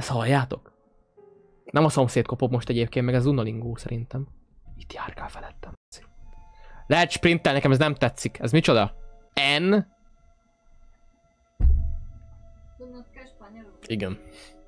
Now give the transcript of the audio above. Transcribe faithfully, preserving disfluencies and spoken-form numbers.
halljátok? Nem a szomszéd kopog most egyébként, meg ez unalingó szerintem. Itt járkál felettem. Lehet sprintel, nekem ez nem tetszik. Ez micsoda? N? Igen.